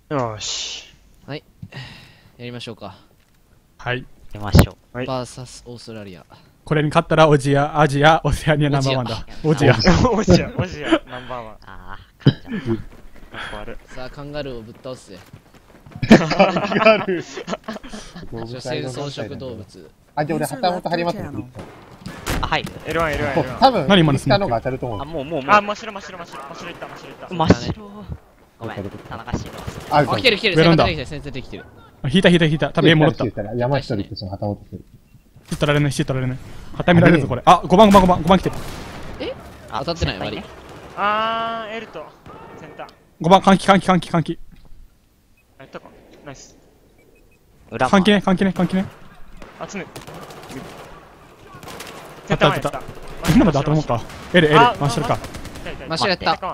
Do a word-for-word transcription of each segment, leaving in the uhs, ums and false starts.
よーし。 はい。やりましょうか。 はい。 やりましょう。 はい。 バーサスオーストラリア。 これに勝ったらオジア、アジア、オセアニアナンバーワンだ。オジア。 オジア、オジア、ナンバーワン。 ああ、勝っちゃった。 かっこ悪い。 さあ、カンガルーをぶっ倒すぜ。 ガル女性草食動物。 あ、じゃあ俺旗本張りますね。 あ、入るエルワン、エルワン、エルワン。 多分、 何今の下のが当たると思うあ、。もうもうもう。 あ、真っ白、真っ白、真っ白。真っ白いった、真っ白いった。 真っ白。ごめん、田中白。 あ、 あ、来てる来てる。 ベロンダ先生先生できてる。 引いた引いた引いた。多分 A 戻った。 山一人とその旗本する。 シー取られない、シー取られない。旗見られるぞ、これ。あ、ごばんごばんごばん、ごばん来てる。 え当たってない、割り。 あー、エルト。センター。 ごばん、換気換気換気換気。 やったか。ナイス。 裏換気ね、換気ね、換気ね。 あ、つね。 あったあったあった。今のだと思うか。L、L、真っ白か。 真っ白やった。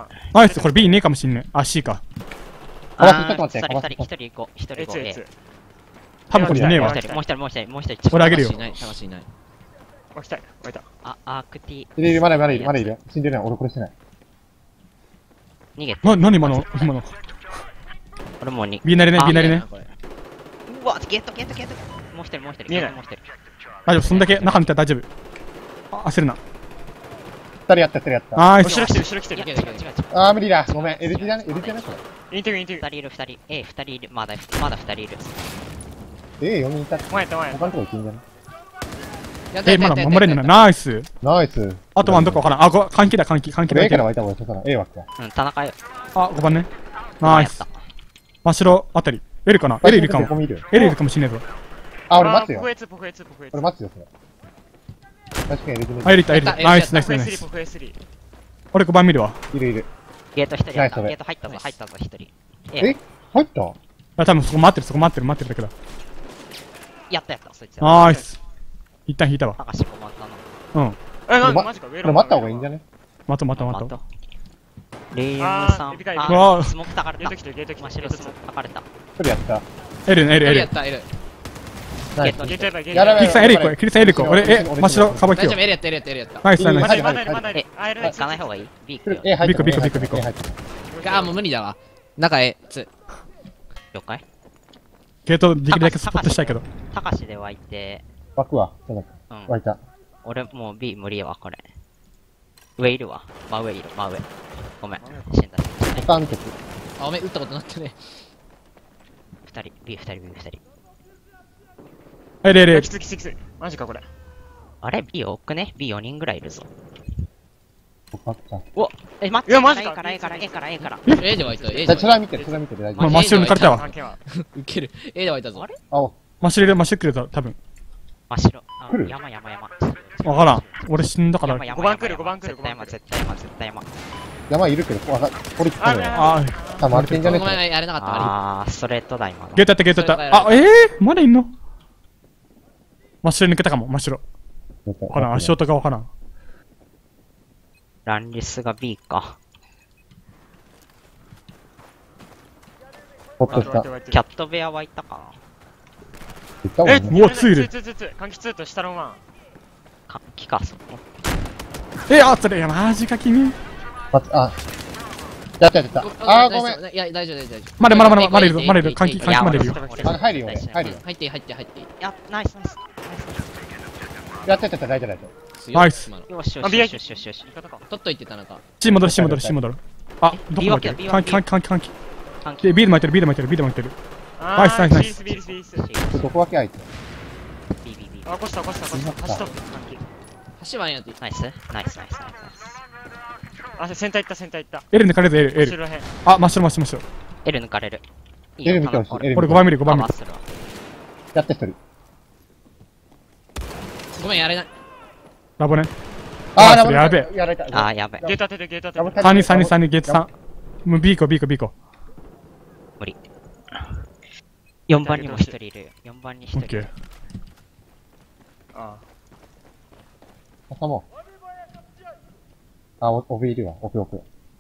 ナイス、これ B ねえかもしんねえ。あ、C か。 あ、ちょっと待って、 二人、一人行こう。一人行こう。A。 多分これねえわもう。一人、もう一人、もう一人、もう一人。 俺あげるよ。 魂いない、魂いない。 置きたい。置いた。 あ、アークティ。 いるいる、まだまだいる、まだいるよ。死んでるよ、俺殺してない。 逃げて。 な、なに今の、今の。 俺もうに。 B なりね、B なりね。 うわ、ゲット、ゲット、ゲット。もう一人、もう一人。 見えないもう一人。 大丈夫、そんだけ中見たら大丈夫。あ、焦るな。 二人やった、二人やった。 ナイス。 後ろ来てる、後ろ来てるいや、。違う違う違う。 あー、無理だ。ごめん、L 字だね、L 字だね、こインテグ、インテグ。 二人いる、二人。A、二人いる。まだ、まだ二人いる。 れ。え、よにんいた。 前やった、前やっ他のとこ行ってんじゃねえ、まだ守れんのな。ナイス。 ナイス。 あとワンどこわからん。あ、ご、換気だ、換気、換気だ。 A から湧いた方が良さそうな。A 枠か。 うん、田中よ。 あ、ごばんね。ナイス。真っ白あたり。L かな ?L いるかも。 見る L いるかもしんねえぞ。 あ、俺待つよポフ。エツ、ポフエツ、ポフエツ。 俺待つよ、それ。確かに L 字あ、L いった、L いった。ナイス、ナイス、 ポフエスリー、 ナイスポ。フエスリー。 俺ごばん見るわ。 いるいる。 ゲート一人やった。 ナイスゲート入ったぞ、入ったぞ、一人。 え入ったあ、多分そこ待ってる、そこ待ってる、待ってるだけだ。 やったやった、そいつ。 ナイス。一旦引いたわ。 高しこまったな。 うん。 え、なまマジか、ウェこれ待った方がいいんじゃね待とう待とう待とう。 レイムさん。 あーエビかエビかあ、スモークたかれた。 ゲート来てる、ゲート来てる。 マシルスモークたかれた。 一人やった。 L ね、L、 や L っ。た、L。 ナイスゲートゲートやばい、ゲートやらないやばい。 キリさん L 行こう。キリさん L 行こう。俺、え、真っ白、かばきよ大丈夫、。L やった、L やった、L やった。 ナイス、ナイス。 まだいる、まだいる、まだいるえ。 あ、L 行かない方がいい ?B 行くよ。 A 入った。 ビコビコビコビコ A 入ったあー、もう無理だわ。中へ、つ。 了解ゲートできるだけスポットしたいけど。 高しで湧いて、 枠は、そうだうん。 湧いた。 俺もう B 無理やわ、これ。上いるわ。真上いる、真上。ごめん。死んだ。 他見てく。 あ、おめえ打ったことなってね。 二人、B 二人、B 二人。 L、L、L き。ついきついきつい。マジか、これ。 あれ ?B 多くね ?B よにんぐらいいるぞ。 僕は来た。 おえ、待って。 いやマジか A から A から A から A から。 A で湧いた、A でじゃあ、 湧いそれは見てる、それは見てる。大丈まあ、 夫。 真っ白抜かれたわ。 関係は。 た。ウケる。A で湧いたぞ。 あれあ、お、 真っ白で真っ白くれた、多分。 真っ白。あ来る山山山。 わからん。俺死んだから。 山山ごばん来る山ごばん来る絶対山、絶対山、絶対山。 山いるけど、わかこれ来たのよ。 あああ、回ってんじゃねごめん、やれなかった、悪あー、ストレートだ、今の。 ゲートやった、ゲートやった。あ、ええまだいんの真っ白抜けたかも、真っ白。わからん、足音がわからん。 ランリスが B か。 ほっとした。 キャットベア湧いたかえ言ったもんね。 うわツールツーツーツー。換気ツーとシタロンワン。 な。か、キカソ。 え、あ、それ、いや、マジか、君。 あ、あ、やったやったやった。あー、ごめん。 ん。いや、大丈夫、大丈夫。 まだまだまだまだいるぞ、まだいる。換気、換気までいるよ。 あ、入るよ、俺。入るよ。 入って、入って、入って。 や、ナイスナイス。 やったやった、大丈夫、大丈夫。 ナイス今のよしよあし B よしよしよしよし。 取っといて、田中。 C 戻る、C 戻る、C 戻る。あ、どこだっけ B 換気、換気、換気、換気。 換気で、B で巻いてる、B で巻いてる、B で巻いてる。 あナイスナイスナイスビーリスビーリスビーリス。 これどこ分け相手 B B B。 あ、起こした起こした起こした。端と換気。 橋はんやって。 ナイスナイスナイスナイスナイあ、センター行った、センター行った。 L 抜かれる、L、 後 L。 ろ辺。 あ、真っ白、真っ白、真っ白。 ス。L 抜かれる。 L 見てほしい、L 見てほしい。 俺ごばん見る、ごばん見る。 あ、するわ。 やった一人。 ごめん、やれない。 ラボね。 あー、 それやべやられた。 あー、やべ。 ゲート当てて、ゲート当てて。 さんに、さんに、さんに、ゲートさん。もう B 行こう、B 行こう、B 行こ無理。よんばんにもひとりいるよ。よんばんにう。 ひとり。 オッケー。 あ挟もう。あ、お、帯いるわ。帯奥。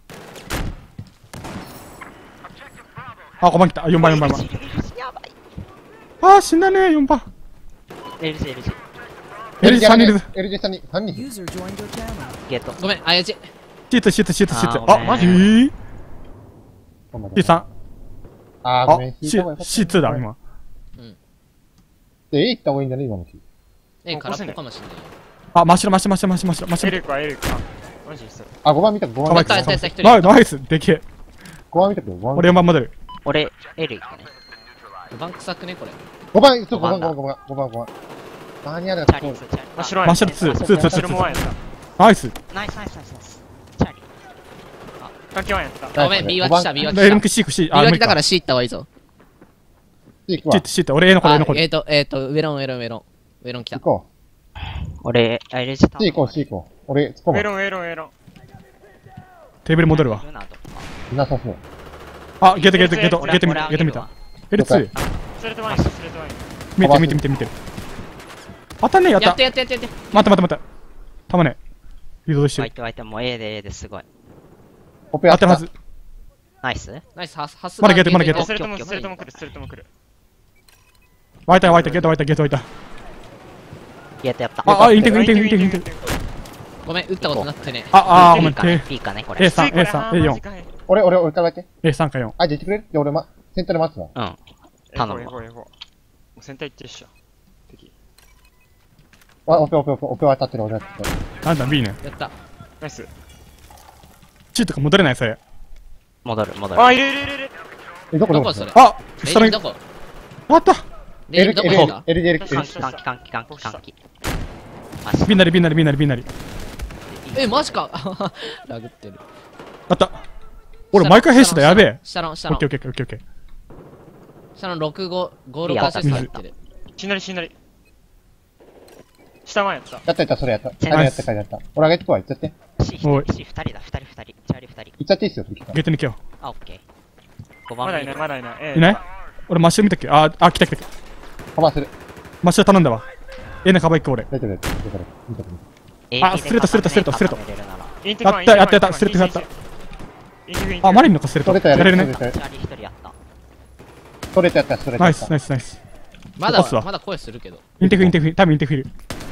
あ、ごばん来た。よんばん、よんばん。 やばい。 あー、死んだね、よんばん。 エルジー、エルジー。 L さんにいる。 L 字さんに、さんにん。 ゲート。 ごめん、あやち。 シート、シート、シート、シート。あ、 あーごめんマジ ?C さん。 あ、 あー、ごあめん、、引い C た方がよかった。 シーツー だ、今。 で、A 行った方がいいんじゃね今の日。 え、空っぽかもしんないよ。 あ、真っ白真っ白真っ白真っ白真っ白真っ白。 エルクはエルクか。マジでそれ。 あ、ごばん見た、ごばんかわいい見た。 やったやったやったナイ一人ナイスでけえ。 ごばん見たけど、ごばん。 俺よんばん戻る。 俺、L 行くね。 バンク臭くね、これ。 ごばん、そう、ごばん、 ごごばん、ごばん、ごばん。何やだチャリーズ、チャリー真っ白や真っ白ツー、ツー、ツー、ツ真っ白もワンー。 やっナイス。 ナイスナイスナイスナイス。チャリた。関係ワンやった。 ごめん、B 脇来た、B 脇エルム来ク C 行く C。 た。 あ、 B もういいか脇だから C 行った方がいいぞ。 行くわ。 シート、シート。俺 A 残る、A あ、 残る。 えーと、えーと、ウェロン、ウェロン、ウェロン。ウェロン来た行。こ俺、L 字う。C 行こう、C 行こう。俺、突っ込む。 エロンエロンエロン。 テーブル戻るわ。 ルナとかいなさそう。 あ、ゲートゲートゲート、 俺ゲート見た、 俺ゲート見たあ。 エルツー。 スレットワンやった、スレットワンやっ見て見て見て見て。当たんねえ、やったやって。やってやってやって。 待って待って待って。たまねえ。リードしてる。 湧いて湧いて、もう A で A ですごい。 オペやったた。 当っるはず。 ナイスナイス、ハス、ハス。 まだゲートまだゲーた。 トスレットも、 オッケースレットも来る、スレットも来る。 湧いた湧いた、ゲート湧いた、ゲート湧いた。 ゲートやった。 あ、あ、インテグインテグインテグインテグ。 ごめん、打ったことなくてね。 あ、あ、ごめん、 P かね、 て。 P かね、これ。 A さん、A さん、A よん。 俺、俺、俺からだけ。 A さんかよん。 あ、じゃあ行ってくれるじゃあ俺、ま、センターで待つわ。 うん。 頼頼むわむわ。エゴエゴエゴもうセンター行ってるっしょ。敵。 あ、オペオペオペ、オペは当たってる、俺は当たってる。 なんだ、B ね。 やった。 ナイス。 C とか戻れない、それ。 戻る、戻る。 あ、いるいるいるいる。 え、どこどこどこそれあ、 レ下に、 イジどこあった。 レイ L、 ジどこ L、 行った L、L、L、 換気、換気、換気、換気、換気。マジ B なり B なり B なり B なり。 え、マジかラグってる。 あった。俺、毎回兵士だ、やべえ。 シャロン、シャロンオッケー。オッケーオッケーオッケー。 シャロンろくご、ごろくアシスト入ってる。 しんなりしんなり。下ワンやった。 やったやった、それやった。あれやった、やった。俺上げてくわ、行っちゃって。 C おい 2人だ、ふたりふたり。チャリふたり。 行っちゃっていいっすよ、次から。 ゲートに行けよ。 あ、オッケー。ごばん目まだいない、まだいない。えいない俺、真っ白見たっけあ、あ、来た来た来た。 カバーする。 真っ白頼んだわ。A のカバー行く俺。 出てる、出てる、出てる。見てる、見てる。 あスレットスレットスレットスレットインテグワンやったやったやったスレットやった。 インテグインテグあ、マリンのかスレット。 ストレートやる、 やれるね。 ストレートチャリひとりやった。 ストレートやった、ストレートナイス、 やった。 ナイス、ナイス。 まだ残すわ、 まだ声するけど。 インテグインテグ多分インテグフィル。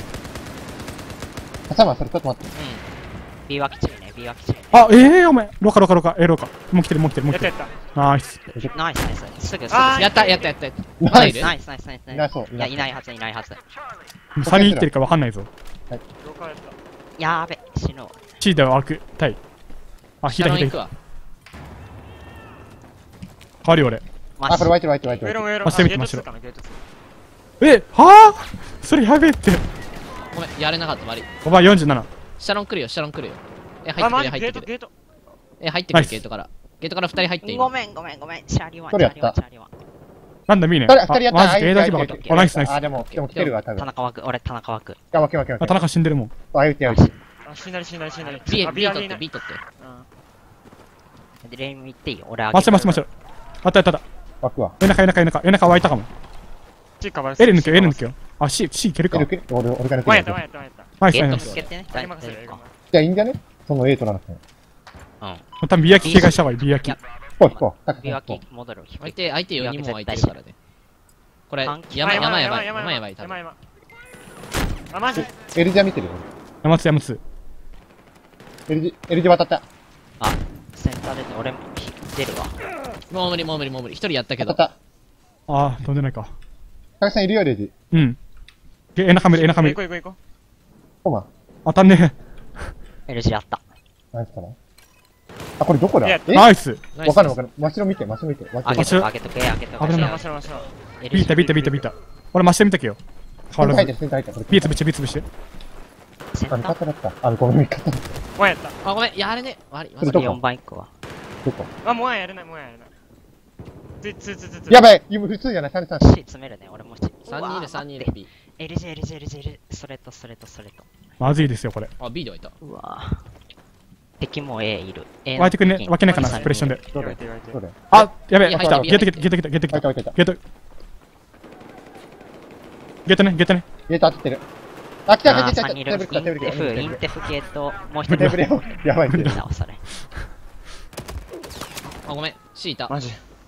挟ま、それちょっと待って。 う B 脇チリね、B 脇チリね。 あ、ええー、お前。ロカロカロカ、え、ロカ。もう来てる、もう来てる、もう来てる。 やったやった。 ナイス。 ナイスナイス。すぐすぐ。 あん。やった、やった、やった。まナイスだいるナイスナイスナイス。 いなそういや、いないはず、いないはず。 さんにんいってるかわかんないぞ。 ローカーやった。 やーべ、死のう。 C では開く。タイ。あ、 シャ左左。変ロン行くわ。 わるよ俺。 あ、これ湧いてる、湧いてる、湧いてる。 ウェロンウェロン。 あしてみてゲート面白いツーかなゲートツーえ、はぁそれやべえって。 ごめん、やれなかった、悪い。 お前よんじゅうなな。 シャロン来るよ、シャロン来るよ。え、入あ、 ってくる、 マジ入ってくる。 ゲートゲート。 え、入ってくる、 ナイスゲートから。ゲートからふたり入って今。 ごめんごめんごめん。チャリワン、チ一人やったャリワン、チャリワン。 なんだ、ミーね。 二人、二人やった。 マジか、 あ A だけばかった。あ、ナイスナイス。 あ、でも、でも来てるわ、多分。 田中枠、俺田中枠。 あ、負け負け負あ、 け。 田中死んでるもん。 あ、言うてやるし。 あ、しんなりしんなりしんなり。 B、 あ B 取って、 いない B 取って。 うんで、レイム行っていいよ。俺あげ待って待って待って。あったあったあった。 枠は。 えなかえなかえなかえなか湧いたかも。 C カバーす L る抜けよ、L 抜けよ。あ、C、C いけるか。 え、抜け俺、俺が抜けるワンやった、ワンやった、ワンやった。 ナイスゲートナイス。 つけてね。 あり任せるよ、 大丈夫かじゃあいいんじゃねその A 取らなくても。 うん。 多分 B 焼き警戒した方がいい、B 焼き。 いこう、引こう。タク B 引脇こ戻る。 相手、相手よにんも空いてるからね。これ、山、 あ山やばい、 山山やばい、多分。 山山。あ、マジう。L 字は見てるよ。 山津山津。 L 字、L 字渡った。 あ、センター出て、俺も出るわ。 もう無理、もう無理、もう無理。一人やったけど。 渡った。 あー、飛んでないか。 タクさんいるよ、L 字。 うん。え、えなかめる、えなかめる。 行こう行こう行こコマ。 当たんね L 字あった。 ナイスかなあ、これどこだいやええ。ナイス。 ナイスわかんないわかんない。真っ白見て、真っ白見て。真っあげ白あとけ、あげとけ、あげとけ。 う。 危ない面白い面白い。 ビータビータビータビータ。俺真下見たけよ。変わらず。 センター入ってる、センター入ってる。 ビー潰して、ビー潰して。 あ、味センター方だった。あ、ごめん、味方だっワンやった。 あ、ごめん、やれね。悪い、 それどこ悪い。 よんばんいくわ。 た。どこあ、もうワンやれない、もうワンやれない。つつつつつ。 やばい今普通じゃない、さんさん。 C 詰めるね、俺も C。 さんにんいる、さんにんいる。B。 L 字、L 字、L 字、L ストレート、ストレート、ストレート。 まずいですよ、これ。 あ、B ではいた。 うわぁ。敵も A いる。A 湧いてくんね、湧けないかな、プレッションで。 どれ言われて言われてどれあ、やべえ、 いや来た。 入ってるゲート来た、ゲート来た、ゲート来た。 入った入った。 ゲート。ゲートね、ゲートね。 ゲート当ててる。あ、来た、 あー、 来た、来た。 さんにいる。インテーブル来た、テーブル来た。 テフ、インテフゲート、もう一人。 テーブルよ。やばい、テーブル。 なおされ。 あ、ごめん。C いた。 マジ。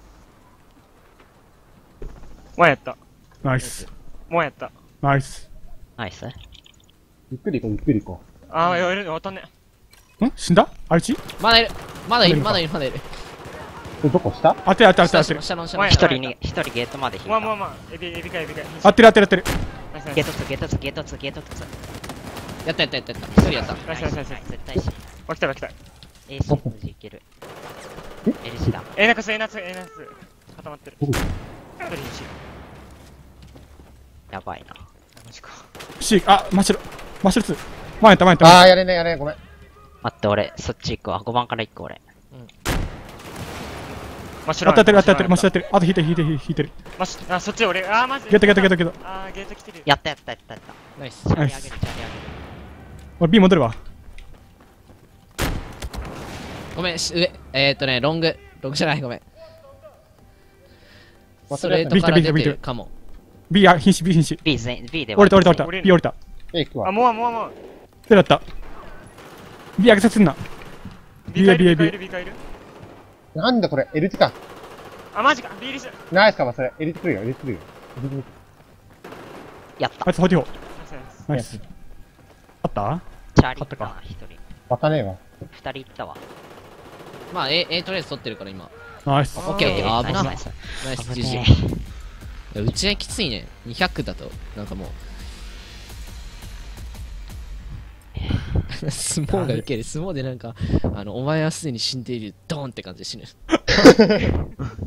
ワンやった。 ナイス。 もうやった。 ナイス。 ナイス。 ゆっくり行こう、ゆっくり行こあー、やれる、当たんね。 ん死んだあいちまだいる。まだいる、 いるのかまだいる、まだいる。 れどこ下当てる当てる当てる当てる。 下の下の前下の。 一人に、一人ゲートまで引いた。 まあまあまあ、エビ、エビかエビか。 当てる当てる当てる。 ナイスナイスゲートツー、ゲートツー、ゲートツー、ゲートツー。 やったやったやったやった。一人やった。 ナイスナイスナイス絶対し。 あ、来た来た。 A シ無事いける。エルシだ。 エナクス、エナクス、エナクス。固まってる。 どこ一人にし。 やばいな。 マジか。 し、あ、真っ白。真っ白つ。前やった前やった。 あー、やれねやれねごめん。 待って、俺、そっち行くわ。ごばんから行く俺。 真っ白。 当てる当てる当てる。真っ白当てる。あと引いてる引いてる引いてる。 真っ白。あ、そっち俺。あー、マジゲットゲットゲットゲット。 あー、ゲート来てる。 やったやったやったやった。 ナイス。 チャリ上げる、チャリ上げる。 俺 B 戻るわ。 ごめん、し上。えーっとね、ロング。ロングじゃない、ごめん。ストレートから出てるかも。 B や、瀕死 B 瀕死。 B 全員、B で降りた降りた降りた。 降りる B 降りた。 A 行くあ、 わ。 もうもうもう。 手だった。B 上げさせんな。 B かい B る B B かいる B かいる。 なんだこれ、L 字か。 あ、マジか。B リス。 ナイスかもそれ。L 字来るよ、L 字来るよ。L 字やったあ。いつフォーティフォー。ナイナイス。あったチャーリー行った勝ったかな、一人。 またねえわ。 二人行ったわ。 まあ、A、A とりあえず取ってるから今。 ナイス。 オッケーオッケー。あ危な。ナイナイスナイスス、ジジイ。いや、打ち合いきついね。にひゃくだと、なんかもう。相撲が受ける。相撲でなんか、あの、お前はすでに死んでいる。ドーンって感じで死ぬ。